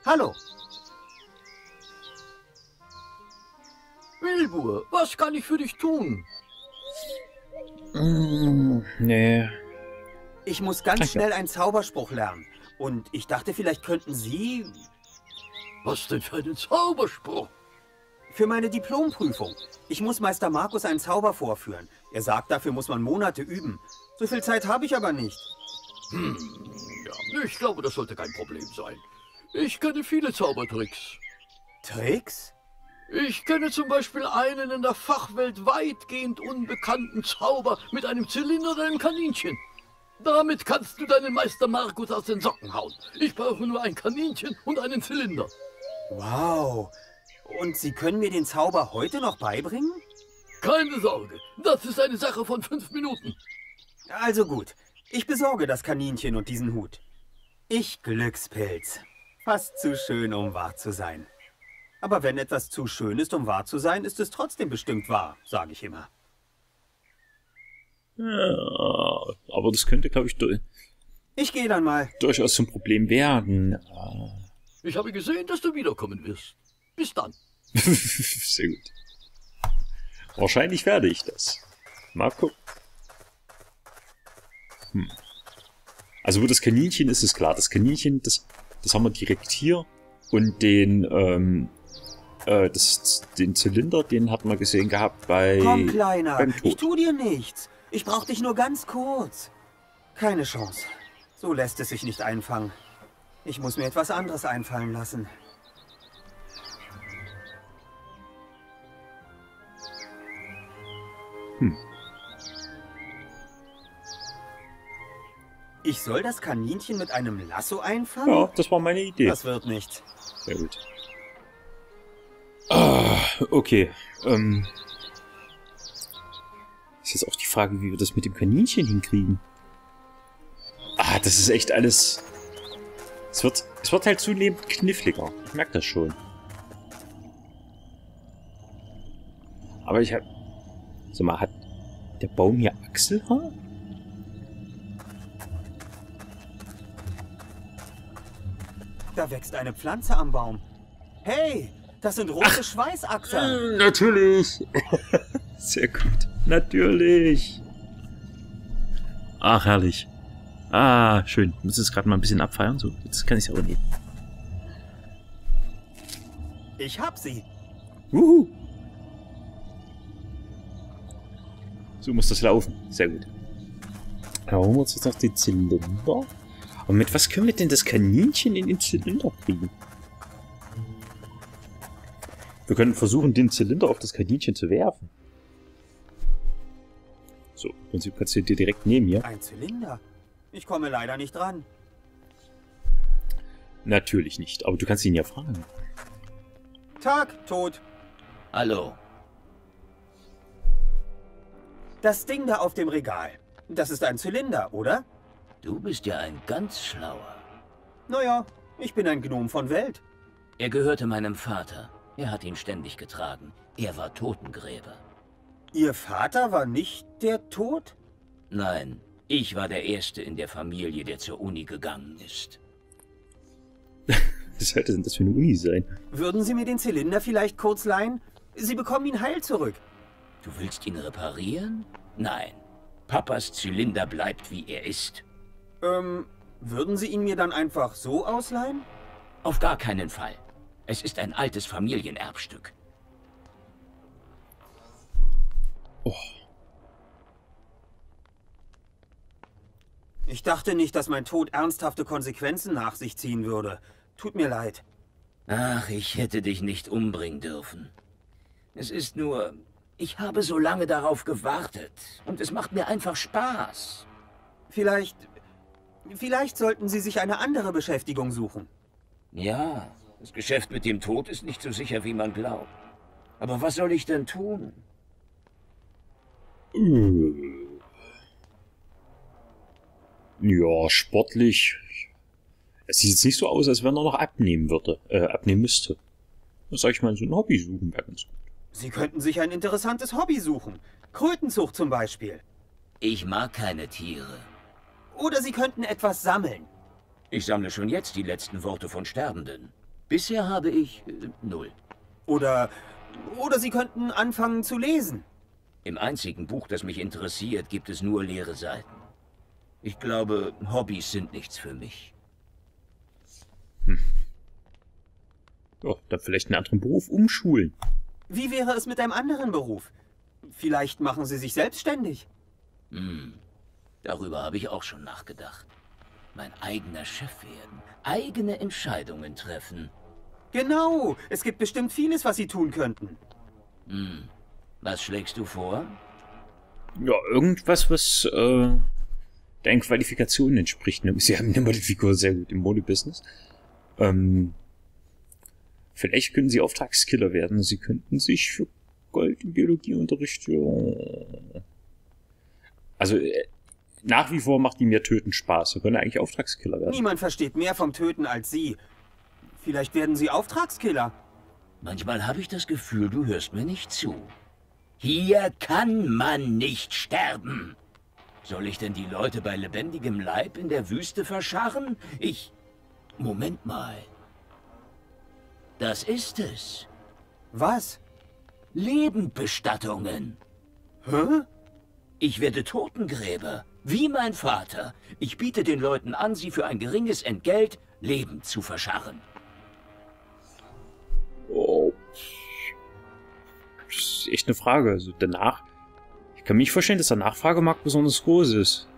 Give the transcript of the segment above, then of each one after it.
Hallo. Wilbur, was kann ich für dich tun? Nee. Ich muss ganz schnell einen Zauberspruch lernen. Und ich dachte, vielleicht könnten Sie... Was denn für einen Zauberspruch? Für meine Diplomprüfung. Ich muss Meister Markus einen Zauber vorführen. Er sagt, dafür muss man Monate üben. So viel Zeit habe ich aber nicht. Ja, ich glaube, das sollte kein Problem sein. Ich kenne viele Zaubertricks. Tricks? Ich kenne zum Beispiel einen in der Fachwelt weitgehend unbekannten Zauber mit einem Zylinder oder einem Kaninchen. Damit kannst du deinen Meister Markus aus den Socken hauen. Ich brauche nur ein Kaninchen und einen Zylinder. Wow. Und Sie können mir den Zauber heute noch beibringen? Keine Sorge, das ist eine Sache von 5 Minuten. Also gut. Ich besorge das Kaninchen und diesen Hut. Ich Glückspilz. Fast zu schön, um wahr zu sein. Aber wenn etwas zu schön ist, um wahr zu sein, ist es trotzdem bestimmt wahr, sage ich immer. Ja, aber das könnte, glaube ich, Ich gehe dann mal. durchaus zum Problem werden. Ich habe gesehen, dass du wiederkommen wirst. Bis dann. Sehr gut. Wahrscheinlich werde ich das. Mal gucken. Also wo das Kaninchen ist, ist klar. Das Kaninchen, das haben wir direkt hier. Und den Zylinder, den hat man gesehen gehabt bei... Komm, Kleiner, beim Tod. ich tu dir nichts. Ich brauch dich nur ganz kurz. Keine Chance. So lässt es sich nicht einfangen. Ich muss mir etwas anderes einfallen lassen. Ich soll das Kaninchen mit einem Lasso einfangen? Ja, das war meine Idee. Das wird nichts. Sehr gut. Okay. Ist jetzt auch die Frage, wie wir das mit dem Kaninchen hinkriegen. Das ist echt alles... Es wird halt zunehmend kniffliger. Ich merke das schon. Aber ich hab... Sag mal, hat der Baum hier Achselhaar? Da wächst eine Pflanze am Baum. Hey, das sind rote Schweißachseln. Natürlich. Sehr gut. Natürlich. Ach, herrlich. Schön. Ich muss es gerade mal ein bisschen abfeiern. So, jetzt kann ich es ja auch nehmen. Ich hab sie. Wuhu. So muss das laufen. Sehr gut. Dann holen wir uns jetzt noch den Zylinder. Und mit was können wir denn das Kaninchen in den Zylinder kriegen? Wir können versuchen, den Zylinder auf das Kaninchen zu werfen. So, im Prinzip kannst du dir direkt nehmen hier. Ein Zylinder? Ich komme leider nicht dran. Natürlich nicht, aber du kannst ihn ja fragen. Tag, Tod. Hallo. Das Ding da auf dem Regal. Das ist ein Zylinder, oder? Du bist ja ein ganz schlauer. Naja, ich bin ein Gnom von Welt. Er gehörte meinem Vater. Er hat ihn ständig getragen. Er war Totengräber. Ihr Vater war nicht der Tod? Nein, ich war der Erste in der Familie, der zur Uni gegangen ist. Was sollte denn das für eine Uni sein? Würden Sie mir den Zylinder vielleicht kurz leihen? Sie bekommen ihn heil zurück. Du willst ihn reparieren? Nein. Papas Zylinder bleibt, wie er ist. Würden Sie ihn mir dann einfach so ausleihen? Auf gar keinen Fall. Es ist ein altes Familienerbstück. Oh. Ich dachte nicht, dass mein Tod ernsthafte Konsequenzen nach sich ziehen würde. Tut mir leid. Ach, ich hätte dich nicht umbringen dürfen. Es ist nur... Ich habe so lange darauf gewartet. Und es macht mir einfach Spaß. Vielleicht sollten Sie sich eine andere Beschäftigung suchen. Ja, das Geschäft mit dem Tod ist nicht so sicher, wie man glaubt. Aber was soll ich denn tun? Ja, sportlich. Es sieht jetzt nicht so aus, als wenn er noch abnehmen müsste. Das sag ich mal, so ein Hobby suchen wäre ganz gut. Sie könnten sich ein interessantes Hobby suchen. Krötenzucht zum Beispiel. Ich mag keine Tiere. Oder Sie könnten etwas sammeln. Ich sammle schon jetzt die letzten Worte von Sterbenden. Bisher habe ich 0. Oder Sie könnten anfangen zu lesen. Im einzigen Buch, das mich interessiert, gibt es nur leere Seiten. Ich glaube, Hobbys sind nichts für mich. Ja, dann vielleicht einen anderen Beruf umschulen. Wie wäre es mit einem anderen Beruf? Vielleicht machen Sie sich selbstständig. Darüber habe ich auch schon nachgedacht. Mein eigener Chef werden, eigene Entscheidungen treffen. Genau, es gibt bestimmt vieles, was Sie tun könnten. Was schlägst du vor? Ja, irgendwas, was deinen Qualifikationen entspricht. Ne? Sie haben eine Modelfigur sehr gut im Modebusiness. Vielleicht können Sie Auftragskiller werden. Sie könnten sich für Gold im Biologieunterricht... Ja. Also, nach wie vor macht ihm ja Töten Spaß. Sie können eigentlich Auftragskiller werden. Niemand versteht mehr vom Töten als Sie. Vielleicht werden Sie Auftragskiller. Manchmal habe ich das Gefühl, du hörst mir nicht zu. Hier kann man nicht sterben. Soll ich denn die Leute bei lebendigem Leib in der Wüste verscharren? Moment mal. Das ist es. Was? Lebendbestattungen. Hä? Ich werde Totengräber, wie mein Vater. Ich biete den Leuten an, sie für ein geringes Entgelt lebend zu verscharren. Oh. Das ist echt eine Frage. Also danach... Ich kann mir nicht vorstellen, dass der Nachfragemarkt besonders groß ist.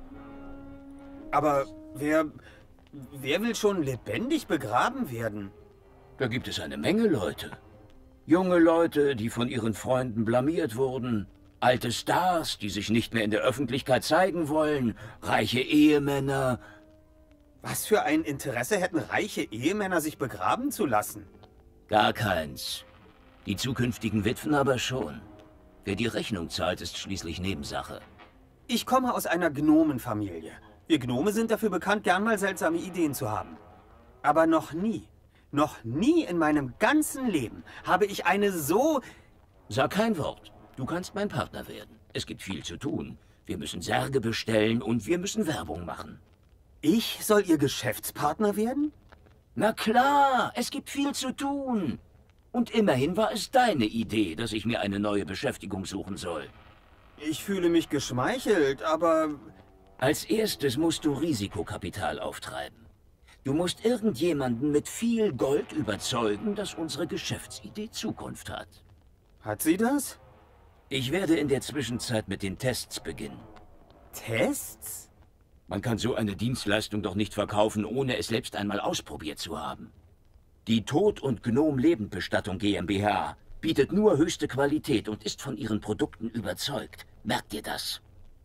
Aber wer will schon lebendig begraben werden? Da gibt es eine Menge Leute. Junge Leute, die von ihren Freunden blamiert wurden. Alte Stars, die sich nicht mehr in der Öffentlichkeit zeigen wollen. Reiche Ehemänner. Was für ein Interesse hätten reiche Ehemänner, sich begraben zu lassen? Gar keins. Die zukünftigen Witwen aber schon. Wer die Rechnung zahlt, ist schließlich Nebensache. Ich komme aus einer Gnomenfamilie. Wir Gnome sind dafür bekannt, gern mal seltsame Ideen zu haben. Aber noch nie in meinem ganzen Leben habe ich eine so... Sag kein Wort. Du kannst mein Partner werden. Es gibt viel zu tun. Wir müssen Särge bestellen und wir müssen Werbung machen. Ich soll Ihr Geschäftspartner werden? Na klar, es gibt viel zu tun. Und immerhin war es deine Idee, dass ich mir eine neue Beschäftigung suchen soll. Ich fühle mich geschmeichelt, aber... Als erstes musst du Risikokapital auftreiben. Du musst irgendjemanden mit viel Gold überzeugen, dass unsere Geschäftsidee Zukunft hat. Hat sie das? Ich werde in der Zwischenzeit mit den Tests beginnen. Tests? Man kann so eine Dienstleistung doch nicht verkaufen, ohne es selbst einmal ausprobiert zu haben. Die Tod- und Gnom-Lebendbestattung GmbH bietet nur höchste Qualität und ist von ihren Produkten überzeugt. Merkt dir das?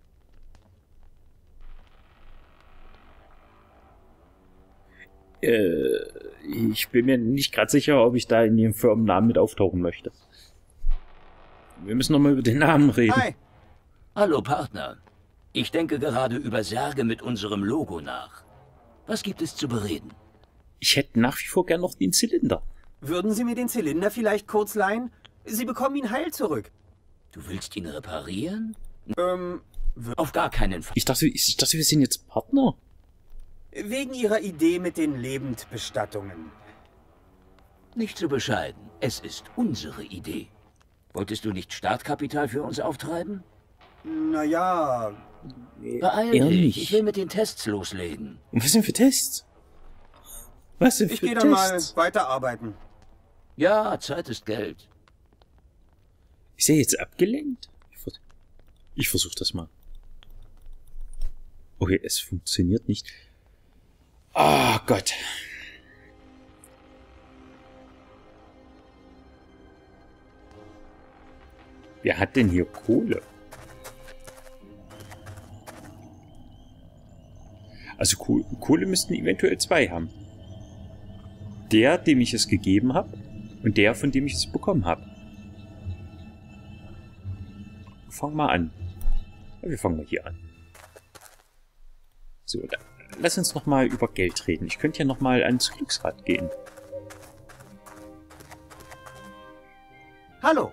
Ich bin mir nicht gerade sicher, ob ich da in Ihrem Firmennamen mit auftauchen möchte. Wir müssen noch mal über den Namen reden. Hi. Hallo Partner. Ich denke gerade über Särge mit unserem Logo nach. Was gibt es zu bereden? Ich hätte nach wie vor gern noch den Zylinder. Würden Sie mir den Zylinder vielleicht kurz leihen? Sie bekommen ihn heil zurück. Du willst ihn reparieren? Ähm, Auf gar keinen Fall. Ich dachte, wir sind jetzt Partner. wegen Ihrer Idee mit den Lebendbestattungen. Nicht so bescheiden. Es ist unsere Idee. Wolltest du nicht Startkapital für uns auftreiben? Naja, Beeil dich. Ich will mit den Tests loslegen. Und was sind für Tests? Was sind ich für gehe dann mal Tests? weiterarbeiten. Ja, Zeit ist Geld. Ist er jetzt abgelenkt? Ich versuche das mal. Okay, es funktioniert nicht. Oh Gott. Wer hat denn hier Kohle? Also Kohle müssten eventuell zwei haben. Der, dem ich es gegeben habe, und der, von dem ich es bekommen habe. Fang mal an. Ja, wir fangen mal hier an. So, lass uns noch mal über Geld reden. Ich könnte ja noch mal ans Glücksrad gehen. Hallo.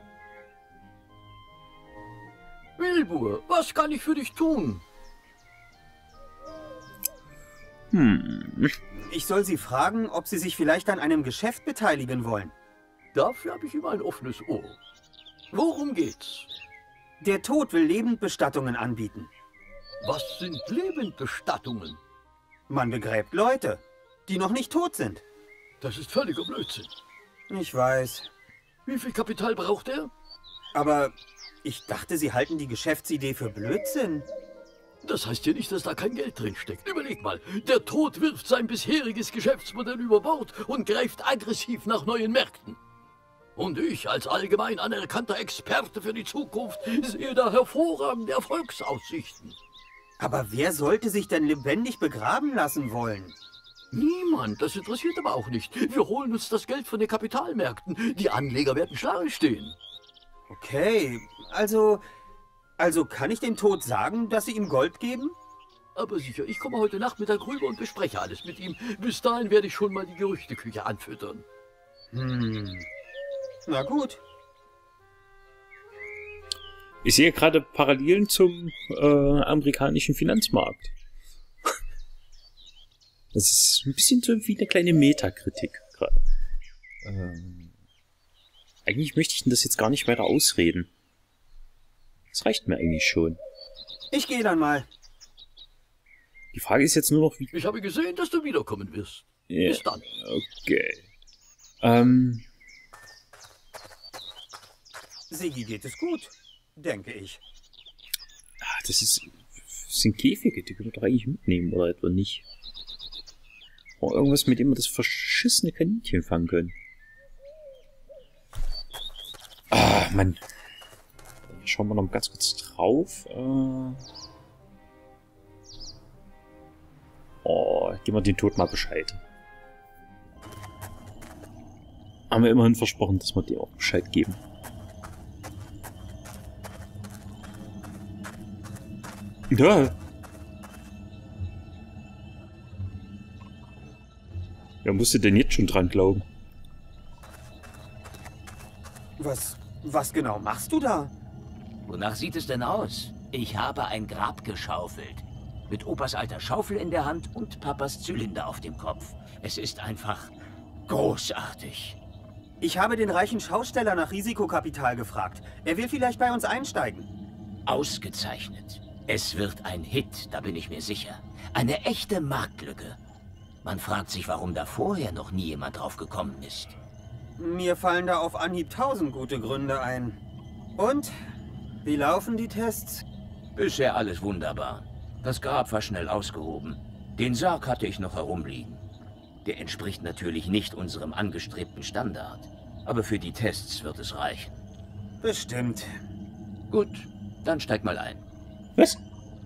Wilbur, was kann ich für dich tun? Ich soll Sie fragen, ob Sie sich vielleicht an einem Geschäft beteiligen wollen. Dafür habe ich immer ein offenes Ohr. Worum geht's? Der Tod will Lebendbestattungen anbieten. Was sind Lebendbestattungen? Man begräbt Leute, die noch nicht tot sind. Das ist völliger Blödsinn. Ich weiß. Wie viel Kapital braucht er? Aber ich dachte, Sie halten die Geschäftsidee für Blödsinn. Das heißt ja nicht, dass da kein Geld drin steckt. Überleg mal, der Tod wirft sein bisheriges Geschäftsmodell über Bord und greift aggressiv nach neuen Märkten. Und ich als allgemein anerkannter Experte für die Zukunft sehe da hervorragende Erfolgsaussichten. Aber wer sollte sich denn lebendig begraben lassen wollen? Niemand, das interessiert aber auch nicht. Wir holen uns das Geld von den Kapitalmärkten. Die Anleger werden Schlange stehen. Okay, also kann ich dem Tod sagen, dass Sie ihm Gold geben? Aber sicher, ich komme heute Nachmittag rüber und bespreche alles mit ihm. Bis dahin werde ich schon mal die Gerüchteküche anfüttern. Na gut. Ich sehe gerade Parallelen zum amerikanischen Finanzmarkt. Das ist ein bisschen so wie eine kleine Metakritik gerade. Eigentlich möchte ich das jetzt gar nicht weiter ausreden. Das reicht mir eigentlich schon. Ich gehe dann mal. Die Frage ist jetzt nur noch, wie... Ich habe gesehen, dass du wiederkommen wirst. Ja, Bis dann. okay. Siggi geht es gut, denke ich. Das sind Käfige, die können wir doch eigentlich mitnehmen, oder etwa nicht? Oh, irgendwas, mit dem wir das verschissene Kaninchen fangen können. Ah, Mann. Schauen wir noch ganz kurz drauf. Geben wir den Tod mal Bescheid. Haben wir immerhin versprochen, dass wir dir auch Bescheid geben. Ja. Wer musste denn jetzt schon dran glauben? Was genau machst du da? Wonach sieht es denn aus? Ich habe ein Grab geschaufelt. Mit Opas alter Schaufel in der Hand und Papas Zylinder auf dem Kopf. Es ist einfach großartig. Ich habe den reichen Schausteller nach Risikokapital gefragt. Er will vielleicht bei uns einsteigen. Ausgezeichnet. Es wird ein Hit, da bin ich mir sicher. Eine echte Marktlücke. Man fragt sich, warum da vorher noch nie jemand drauf gekommen ist. Mir fallen da auf Anhieb 1000 gute Gründe ein. Und? Wie laufen die Tests? Bisher alles wunderbar. Das Grab war schnell ausgehoben. Den Sarg hatte ich noch herumliegen. Der entspricht natürlich nicht unserem angestrebten Standard. Aber für die Tests wird es reichen. Bestimmt. Gut, dann steig mal ein. Was?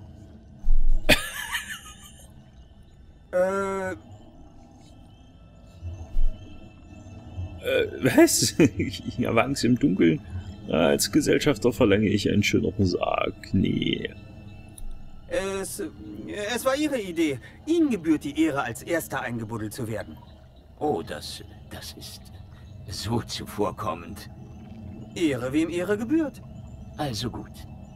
Was? Ich habe Angst im Dunkeln. Als Gesellschafter verlange ich einen schöneren Sarg. Nee. Es war Ihre Idee. Ihnen gebührt die Ehre, als Erster eingebuddelt zu werden. Oh, das ist so zuvorkommend. Ehre, wem Ehre gebührt. Also gut.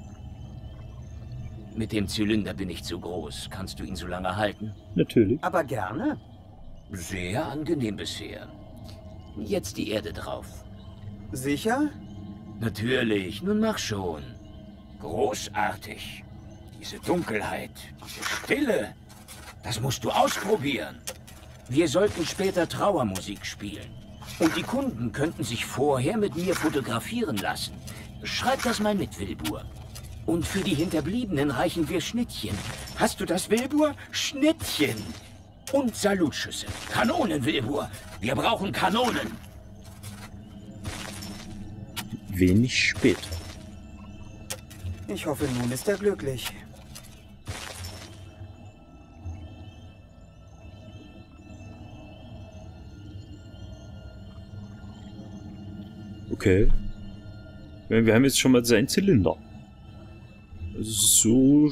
Mit dem Zylinder bin ich zu groß. Kannst du ihn so lange halten? Natürlich. Aber gerne. Sehr angenehm bisher. Jetzt die Erde drauf. Sicher? Natürlich, nun mach schon. Großartig. Diese Dunkelheit, diese Stille, das musst du ausprobieren. Wir sollten später Trauermusik spielen. Und die Kunden könnten sich vorher mit mir fotografieren lassen. Schreib das mal mit, Wilbur. Und für die Hinterbliebenen reichen wir Schnittchen. Hast du das, Wilbur? Schnittchen. Und Salutschüsse. Kanonen, Wilbur. Wir brauchen Kanonen. Wenig später. Ich hoffe, nun ist er glücklich. Okay. Wir haben jetzt schon mal seinen Zylinder. So.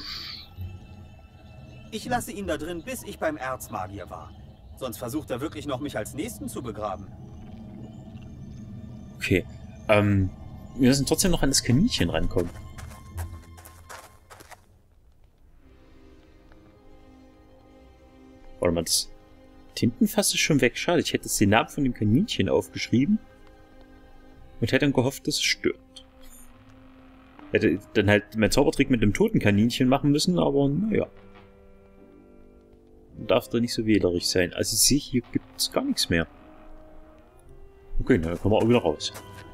Ich lasse ihn da drin, bis ich beim Erzmagier war. Sonst versucht er wirklich noch, mich als Nächsten zu begraben. Okay. Wir müssen trotzdem noch an das Kaninchen rankommen. Warte mal, das Tintenfass ist schon weg. Schade, ich hätte jetzt den Namen von dem Kaninchen aufgeschrieben und hätte dann gehofft, dass es stirbt. Hätte dann halt mein Zaubertrick mit dem toten Kaninchen machen müssen, aber naja. Man darf da nicht so wählerisch sein. Also ich sehe, hier gibt es gar nichts mehr. Okay, na, dann kommen wir auch wieder raus.